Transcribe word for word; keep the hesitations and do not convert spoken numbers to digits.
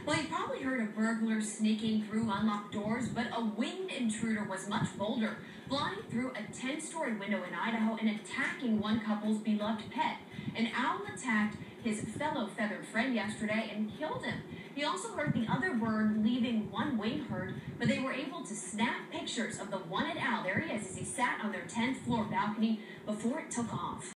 Well, you've probably heard of burglars sneaking through unlocked doors, but a winged intruder was much bolder, flying through a ten-story window in Idaho and attacking one couple's beloved pet. An owl attacked his fellow feathered friend yesterday and killed him. He also heard the other bird leaving one wing herd, but they were able to snap pictures of the one-eyed owl. There he is as he sat on their tenth floor balcony before it took off.